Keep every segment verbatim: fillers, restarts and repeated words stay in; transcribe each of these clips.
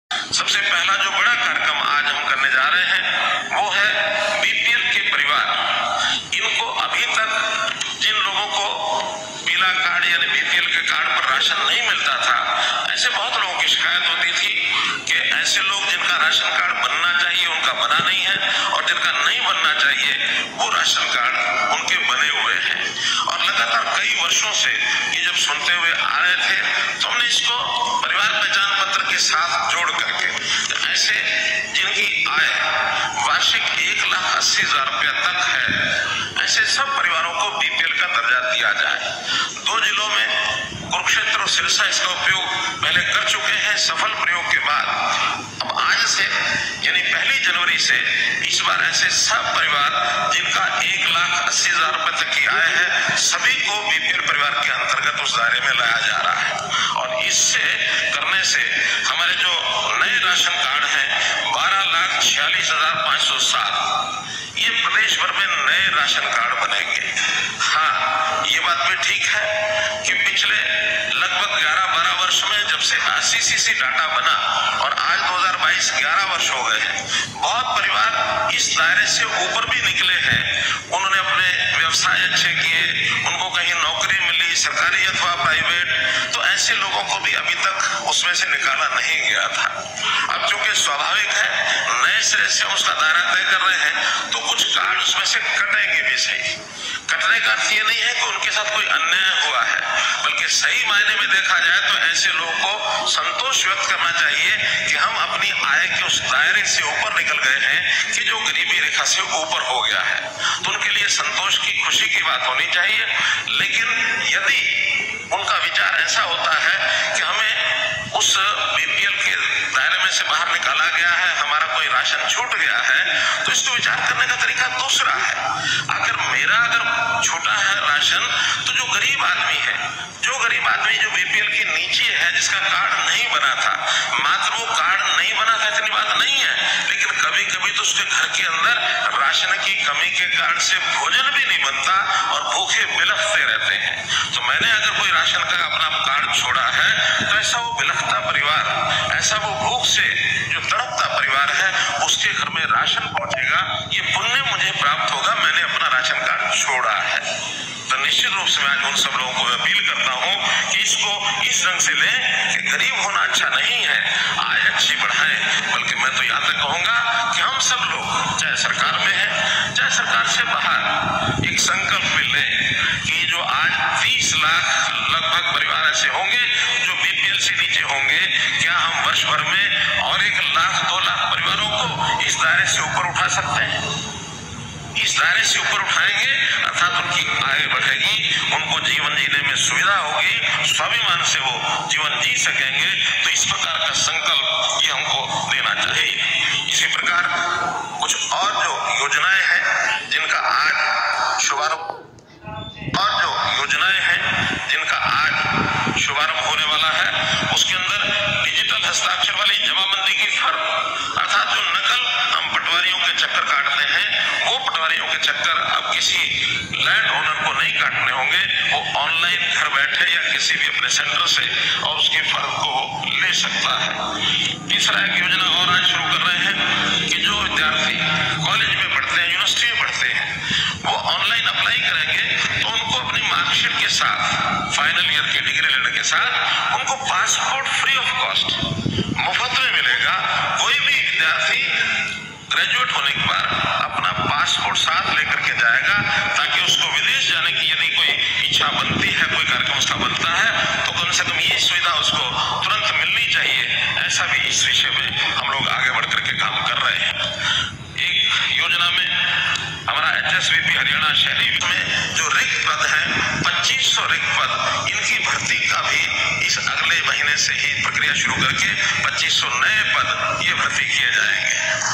सबसे पहला जो बड़ा कार्यक्रम आज हम करने जा रहे हैं वो है बीपीएल के परिवार। इनको अभी तक जिन लोगों को पीला कार्ड यानी बीपीएल के कार्ड पर राशन नहीं मिलता था, ऐसे बहुत लोगों की शिकायत होती थी कि ऐसे लोग जिनका राशन कार्ड बनना चाहिए उनका बना नहीं है और जिनका नहीं बनना चाहिए वो राशन कार्ड उनके बने हुए हैं। और लगातार कई वर्षों से ये जब सुनते हुए आ रहे थे तो हमने इसको परिवार पहचान पत्र के साथ जोड़ करके ऐसे जिनकी आय वार्षिक एक लाख अस्सी हजार रुपया तक है, ऐसे सब परिवारों को बीपीएल का दर्जा दिया जाए। दो जिलों में कुरुक्षेत्र और सिरसा इसका उपयोग पहले कर चुके हैं। सफल प्रयोग के बाद अब आज से यानी पहली जनवरी से इस बार ऐसे सब परिवार जिनका एक लाख अस्सी हजार रुपए तक की आय है, सभी को बीपीएल परिवार के अंतर्गत उस दायरे में लाया जा रहा है। और इससे करने से हमारे जो नए राशन कार्ड हैं बारह लाख छियालीस हजार पांच सौ सात, ये प्रदेश भर में नए राशन कार्ड बनेंगे। हाँ, ये बात भी ठीक है कि पिछले लगभग ग्यारह बारह वर्ष में जब से आईसीसीसी डाटा बना और आज दो हजार बाईस ग्यारह वर्ष हो गए हैं, बहुत परिवार इस दायरे से ऊपर भी निकले हैं। उन्होंने अपने व्यवसाय अच्छे किए, उनको कहीं नौकरी मिली सरकारी अथवा प्राइवेट, तो ऐसे लोगों को भी अभी तक उसमें से निकाला नहीं गया था। अब चूंकि स्वाभाविक है नए सिरे से हम उसका दायरा तय कर रहे हैं तो कुछ कार्ड उसमें से कटेंगे भी। सही कटने का अर्थ ये नहीं है कि उनके साथ कोई अन्याय हुआ है, बल्कि सही मायने में देखा जाए तो ऐसे लोगों को संतोष व्यक्त करना चाहिए कि हम अपनी आय के उस दायरे से ऊपर निकल गए हैं कि जो गरीबी रेखा से ऊपर हो गया है। तो उनके लिए संतोष की खुशी की बात होनी चाहिए। लेकिन यदि उनका विचार ऐसा होता है कि हमें उस बीपीएल के दायरे में से बाहर निकाला गया है, हमारा कोई राशन छूट गया है, तो इसको विचार करने का तरीका दूसरा है। अगर मेरा अगर छूटा है राशन तो जो गरीब आदमी है, जो गरीब आदमी जो बीपीएल के नीचे है, जिसका कार्ड नहीं बना था, मात्र वो कार्ड नहीं बना था इतनी बात नहीं है, लेकिन कभी कभी तो उसके घर के अंदर राशन की कमी के कारण से भोजन भी नहीं बनता और भूखे बिलखते रहते हैं। तो मैंने अगर कोई राशन का अपना कार्ड छोड़ा है तो ऐसा वो बिलखता परिवार, ऐसा वो भूख से जो तड़पता परिवार है, उसके घर में राशन पहुंचेगा, ये पुण्य मुझे प्राप्त होगा, मैंने अपना राशन कार्ड छोड़ा है। तो निश्चित रूप से मैं आज उन सब लोगों को अपील करता हूं कि इसको इस ढंग से लें कि गरीब होना अच्छा नहीं है, आय अच्छी बढ़ाएं, बल्कि मैं तो यहाँ तक कहूंगा कि हम सब लोग चाहे सरकार में है चाहे सरकार से बाहर एक संकल्प भी लें कि जो आज तीस लाख लगभग परिवार ऐसे होंगे जो बीपीएल से नीचे होंगे, क्या हम वर्ष भर में और एक लाख दो लाख परिवारों को इस दायरे से ऊपर उठा सकते हैं? इस दायरे से ऊपर उठाएंगे अर्थात उनकी आय बढ़ेगी, उनको जीवन जीने में सुविधा होगी, स्वाभिमान से वो जीवन जी सकेंगे। तो इस प्रकार का संकल्प ये हमको लेना चाहिए। इसी प्रकार कुछ और जो योजनाएं हैं जिनका आज शुभारंभ और जो योजनाएं हैं जिनका आज शुभारंभ होने वाला है, उसके अंदर डिजिटल हस्ताक्षर वाली जमाबंदी की फर्म अर्थात जो नकल हम पटवारियों के चक्कर काटते हैं, वो पटवारियों के चक्कर अब किसी लैंड ओनर को नहीं काटने होंगे, वो ऑनलाइन घर बैठे या किसी भी अपने सेंटर से और उसकी फर्म को ले सकता है। तीसरा एक योजना और आज शुरू कर रहे हैं कि जो विद्यार्थी कॉलेज में पढ़ते हैं, यूनिवर्सिटी में पढ़ते हैं, वो ऑनलाइन अप्लाई करेंगे तो उनको अपनी मार्कशीट के साथ फाइनल ईयर की डिग्री लेने के साथ उनको पासपोर्ट फ्री ऑफ कॉस्ट मुफ्त में मिलेगा। कोई भी विद्यार्थी ग्रेजुएट होने के बाद अपना पासपोर्ट साथ लेकर के जाएगा ताकि उसको विदेश जाने की यदि कोई इच्छा बनती है, कोई कार्यक्रम उसका बनता है, तो कम से कम ये सुविधा उसको तुरंत मिलनी चाहिए। ऐसा भी इस विषय में हम लोग आगे बढ़ करके काम कर रहे हैं। एक योजना में हमारा एचएसवीपी हरियाणा शहरी में जो रिक्त पद है पच्चीस सौ रिक्त पद, इनकी भर्ती का भी इस अगले महीने से ही प्रक्रिया शुरू करके पच्चीस सौ नए पद ये भर्ती किए जाएंगे।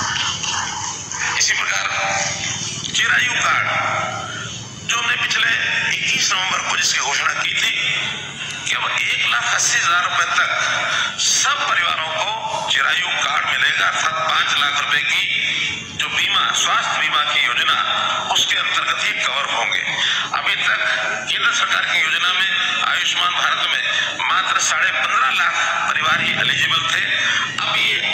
इसी प्रकार चिरायु कार्ड जो हमने पिछले इक्कीस नवंबर को जिसकी घोषणा की थी कि अब एक लाख अस्सी हजार रुपए तक सब परिवारों को चिरायु कार्ड मिलेगा, अर्थात पांच लाख रुपए की जो बीमा स्वास्थ्य बीमा की योजना उसके अंतर्गत ही कवर होंगे। अभी तक केंद्र सरकार की योजना में आयुष्मान भारत में मात्र साढ़े पंद्रह लाख परिवार ही एलिजिबल थे। अब ये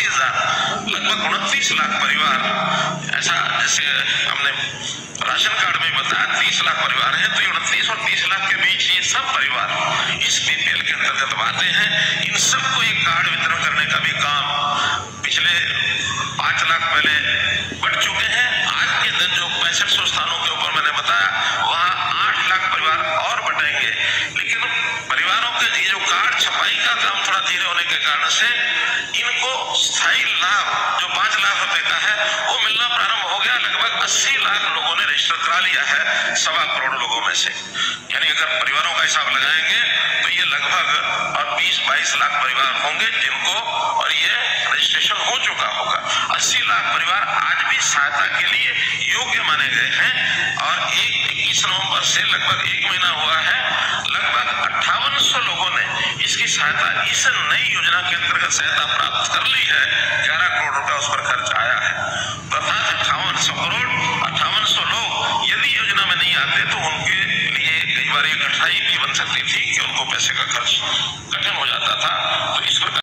अस्सी हजार लगभग उनतीस लाख परिवार, ऐसा जैसे हमने राशन कार्ड में बताया तीस लाख परिवार हैं, तो ये उनतीस और तीस लाख के बीच ये सब परिवार इस बीपीएल के अंतर्गत आते हैं। इन सबको एक कार्ड वितरण करने का भी काम पिछले पांच लाख पहले बढ़ चुके हैं। आज के दिन जो पैंसठ सौ स्थानों के ऊपर मैंने बताया, वहां आठ लाख परिवार और बढ़ेंगे। लेकिन परिवारों के ये जो कार्ड छपाई का काम थोड़ा धीरे होने के कारण से इनको स्थायी लाभ जो पांच लाख रुपए का है वो मिलना प्रारंभ हो गया। लगभग अस्सी लाख लोगों ने रजिस्टर करा लिया है सवा करोड़ लोगों में से। यानी अगर परिवारों का हिसाब लगाएंगे तो ये लगभग और बीस बाईस लाख परिवार होंगे जिनको और ये रजिस्ट्रेशन हो चुका होगा। अस्सी लाख परिवार आज भी सहायता के लिए योग्य माने गए हैं और एक इक्कीस नवंबर से लगभग एक महीना हुआ है, लगभग अट्ठावन सौ लोगों ने इसकी सहायता इस नई योजना के अंतर्गत सहायता प्राप्त कर ली है। ग्यारह करोड़ रुपया उस पर खर्च आया है। अर्थात अट्ठावन सौ करोड़ अट्ठावन सौ लोग यदि योजना में नहीं आते तो उनके लिए कई बार ये कठिनाई भी बन सकती थी कि उनको पैसे का खर्च कठिन हो जाता था। तो इस प्रकार